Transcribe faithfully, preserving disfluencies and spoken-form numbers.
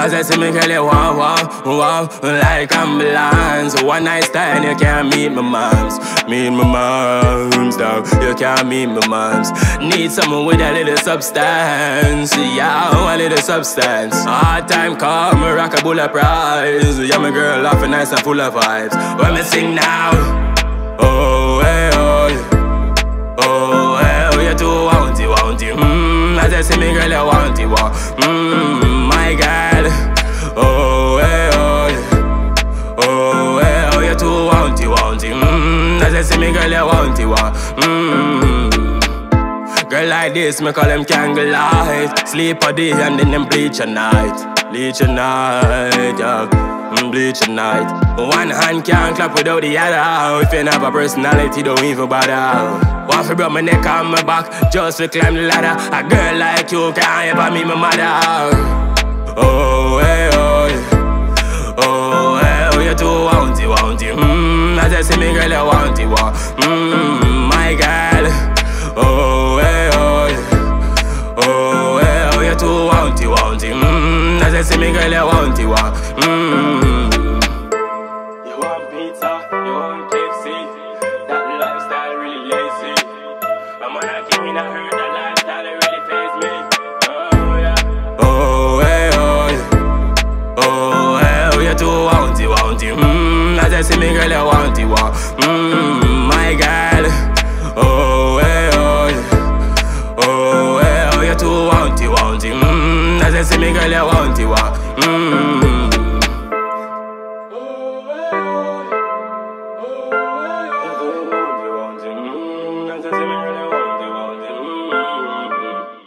as I see me girl, you wow, wow, wow, like ambulance. One night stand, you can't meet my moms. Meet my moms, dog, you can't meet my moms. Need someone with a little substance, yeah, a little substance. Hard time come, rock a bull of prize. Yeah, my girl laughing nice and full of vibes. When me sing now, oh, hey, oh, oh, hey, oh, you too want it, want it. Mmm, as I see me girl, you want it, want. Mmm, my girl, oh, hey, oh, oh, hey, oh, you too want it, want it. Mmm, as I see me girl, you want it, want. Mmm. Girl like this, me call them candlelight. Sleep a day and then them bleach a night. Bleach a night, yeah, mm, bleach a night. One hand can't clap without the other. If you have a personality, don't even bother. Want to break my neck and my back, just to climb the ladder. A girl like you can't ever meet my mother. Oh, hey, oh, oh, hey, oh, you too want it, want it. Mmm, as I see me girl, you want it, want. Mmm, my girl. Oh, hey, oh, oh, hey, oh, you too want it, want it. Mmm, as I see me girl, you want it, want. Mmm.